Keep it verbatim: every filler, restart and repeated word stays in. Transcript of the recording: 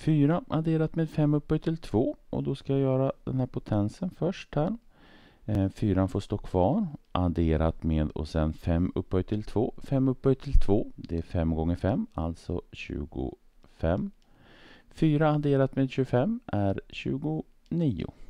fyra adderat med fem upphöjt till två. Och då ska jag göra den här potensen först här. Eh, fyra får stå kvar. Adderat med och sen fem upphöjt till två. fem upphöjt till två. Det är fem gånger fem. Alltså tjugofem. fyra adderat med tjugofem är tjugonio.